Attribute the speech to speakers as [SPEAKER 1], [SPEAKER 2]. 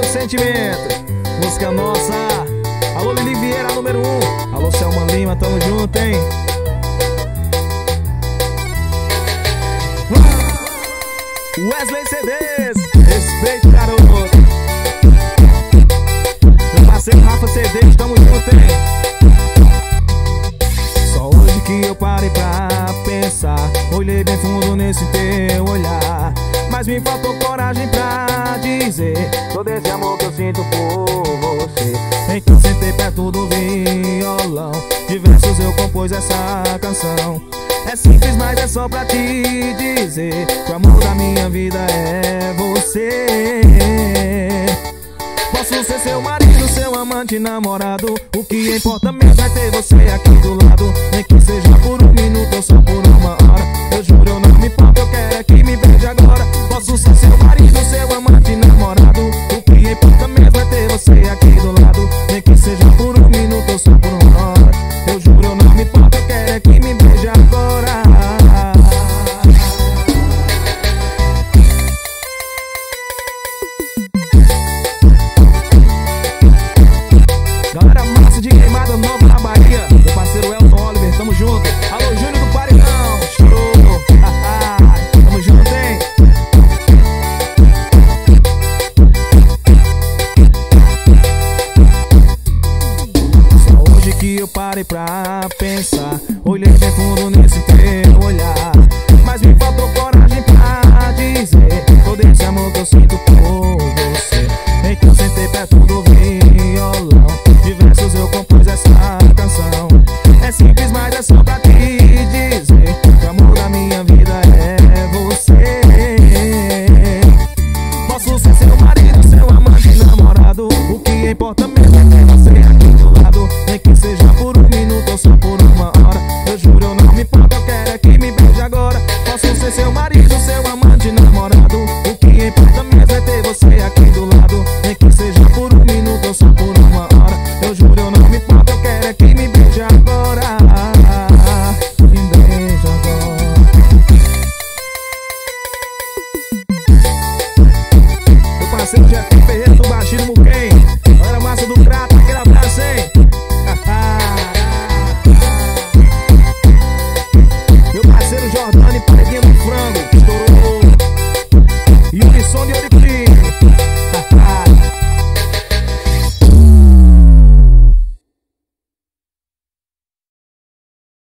[SPEAKER 1] sentimento, música nossa. Alô Lili Vieira, número 1. Alô Selma Lima, tamo junto, hein? Wesley CDs, respeito, garoto. Meu parceiro Rafa CDs, tamo junto, hein? Só hoje que eu parei pra pensar, olhei bem fundo nesse teu olhar, mas me faltou coragem pra dizer todo esse amor que eu sinto por você. Então sentei perto do violão, de versos eu compus essa canção. É simples, mas é só pra te dizer que o amor da minha vida é você. Posso ser seu marido, seu amante, namorado, o que importa mesmo é ter você aqui do lado. Nem que seja por um minuto ou só por uma hora, eu juro eu não me importo, eu quero é que me beije agora. Posso ser seu marido, seu amante, namorado, o que importa mesmo é ter você aqui do lado. Nem que seja por um minuto ou só por uma hora, eu juro eu não me importo, eu quero é que me beije agora. Galera massa de Queimada Nova na Bahia, meu parceiro Elton Oliver, tamo junto. Alô Júnior do Paredão, show. Tamo junto, hein? Só hoje que eu parei pra pensar, olhei bem fundo nesse teu olhar, mas me faltou coragem pra dizer todo esse amor que eu sinto por você. Então sentei perto do violão, de versos eu compus essa canção. É simples, mas é só pra te dizer que o amor da minha vida é você. Posso ser seu marido, seu amante, namorado, o que importa mesmo é ter você aqui do lado. Nem que seja por um minuto ou só por uma hora, eu juro eu não me importo, eu quero é que me beije agora. Posso ser seu marido,